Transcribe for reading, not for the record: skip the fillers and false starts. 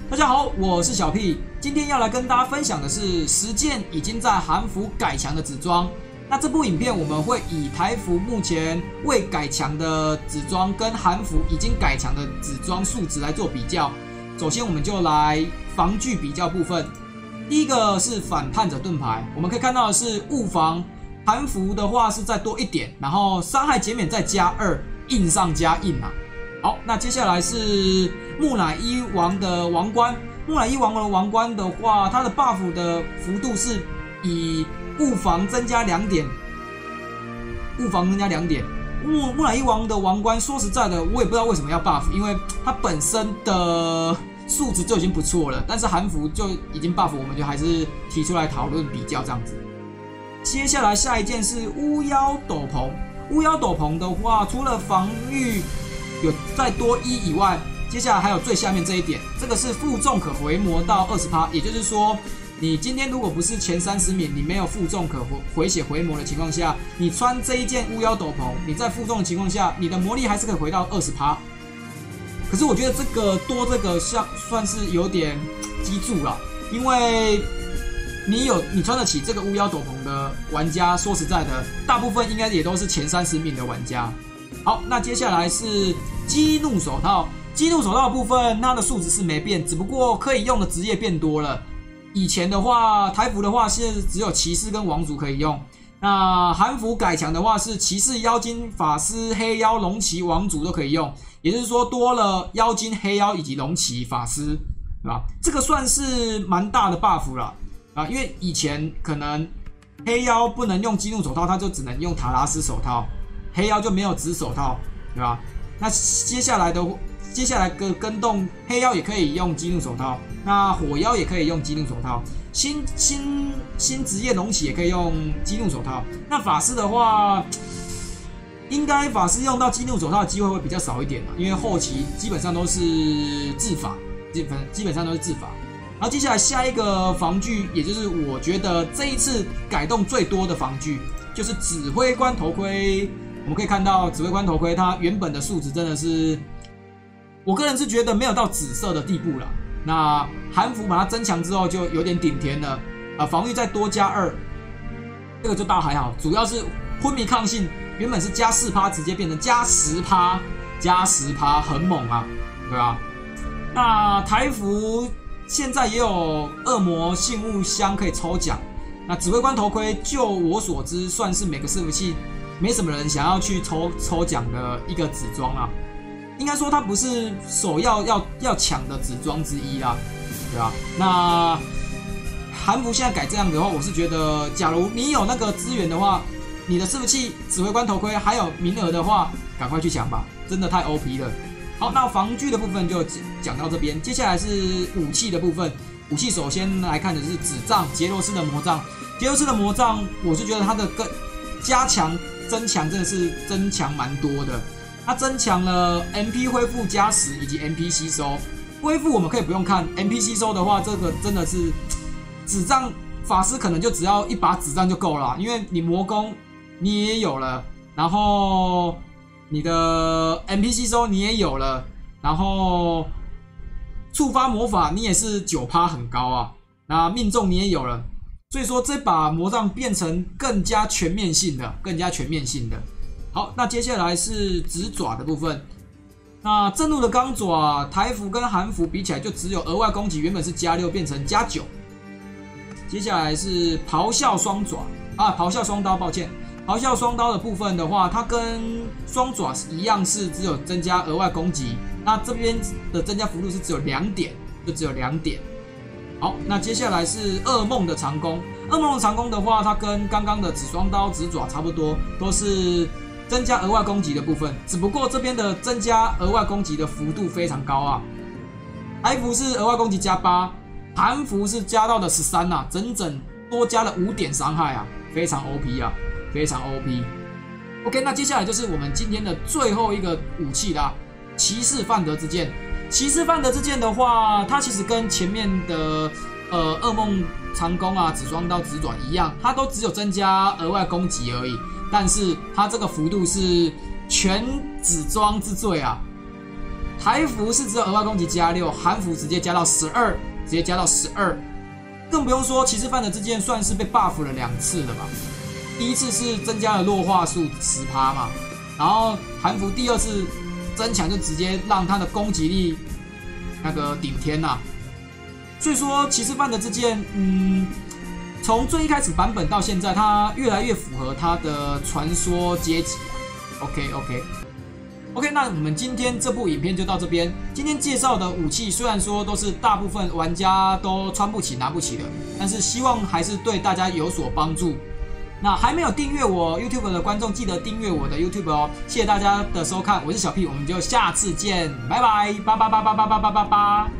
大家好，我是小屁，今天要来跟大家分享的是10件已经在韩服改强的紫装。那这部影片我们会以台服目前未改强的紫装跟韩服已经改强的紫装数值来做比较。首先我们就来防具比较部分。第一个是反叛者盾牌，我们可以看到的是物防韩服的话是再多1点，然后伤害减免再加2，印上加印啊。好，那接下来是木乃伊王的王冠。木乃伊王的王冠的话，它的 buff 的幅度是以物防增加2点，物防增加2点。木乃伊王的王冠，说实在的，我也不知道为什么要 buff， 因为它本身的素质就已经不错了，但是韩服就已经 buff， 我们就还是提出来讨论比较这样子。接下来下一件是巫妖斗篷。巫妖斗篷的话，除了防御有再多1以外，接下来还有最下面这一点，这个是负重可回魔到20%，也就是说，你今天如果不是前30名，你没有负重可回血回魔的情况下，你穿这一件巫妖斗篷，你在负重的情况下，你的魔力还是可以回到20%。可是我觉得这个算是有点激住了，因为你穿得起这个巫妖斗篷的玩家，说实在的，大部分应该也都是前30名的玩家。好，那接下来是激怒手套。激怒手套的部分，它的数值是没变，只不过可以用的职业变多了。以前的话，台服的话是只有骑士跟王族可以用。那韩服改强的话是骑士、妖精、法师、黑妖、龙骑、王族都可以用，也就是说多了妖精、黑妖以及龙骑、法师，对吧？这个算是蛮大的 buff 了啊，因为以前可能黑妖不能用激怒手套，它就只能用塔拉斯手套，黑妖就没有紫手套，对吧？那接下来跟动黑妖也可以用激怒手套，那火妖也可以用激怒手套，新职业龙骑也可以用激怒手套。那法师的话，应该法师用到激怒手套的机会会比较少一点，因为后期基本上都是制法，基本上都是制法。然后接下来下一个防具，也就是我觉得这一次改动最多的防具，就是指挥官头盔。我们可以看到指挥官头盔，它原本的数值真的是，我个人是觉得没有到紫色的地步了。那韩服把它增强之后，就有点顶天了。防御再多加2，这个就倒还好。主要是昏迷抗性，原本是加4%，直接变成加10%，很猛啊，对吧？那台服现在也有恶魔信物箱可以抽奖。那指挥官头盔，就我所知，算是每个伺服器没什么人想要去抽奖的一个紫装啊。应该说它不是首要抢的紫装之一啦，对吧？那韩服现在改这样的话，我是觉得，假如你有那个资源的话，你的伺服器指挥官头盔还有名额的话，赶快去抢吧，真的太 OP 了。好，那防具的部分就讲到这边，接下来是武器的部分。武器首先来看的是指杖，杰罗斯的魔杖。杰罗斯的魔杖，我是觉得它的增强真的是增强蛮多的。它增强了 MP 恢复加10以及 MP 吸收。恢复我们可以不用看 ，MP 吸收的话，这个真的是指杖法师可能就只要一把指杖就够了，因为你魔攻你也有了，然后你的 MP 吸收你也有了，然后触发魔法你也是9%很高啊，那命中你也有了，所以说这把魔杖变成更加全面性的。好，那接下来是指爪的部分。那正路的钢爪，台服跟韩服比起来，就只有额外攻击原本是加6变成加9。接下来是咆哮双爪咆哮双刀，抱歉，咆哮双刀的部分的话，它跟双爪一样是只有增加额外攻击，那这边的增加幅度是只有2点，就只有2点。好，那接下来是噩梦的长弓。噩梦的长弓的话，它跟刚刚的指双刀、指爪差不多，都是增加额外攻击的部分，只不过这边的增加额外攻击的幅度非常高啊。台服是额外攻击加8，韩服是加到的13啊，整整多加了5点伤害啊，非常 OP 啊，非常 OP。OK， 那接下来就是我们今天的最后一个武器啦，骑士范德之剑。骑士范德之剑的话，它其实跟前面的噩梦长弓啊、指双刀、指爪一样，它都只有增加额外攻击而已。但是它这个幅度是全紫装之最啊， 台服是只有额外攻击加6，韩服直接加到12，直接加到12。更不用说骑士范德之剑算是被 buff 了2次了嘛。第一次是增加了弱化数10%嘛，然后韩服第2次增强就直接让他的攻击力那个顶天呐。所以说骑士范德之剑，从最一开始版本到现在，它越来越符合它的传说阶级啊。OK， 那我们今天这部影片就到这边。今天介绍的武器虽然说都是大部分玩家都穿不起、拿不起的，但是希望还是对大家有所帮助。那还没有订阅我 YouTube 的观众，记得订阅我的 YouTube 哦。谢谢大家的收看，我是小 P，我们就下次见，拜拜，888888888。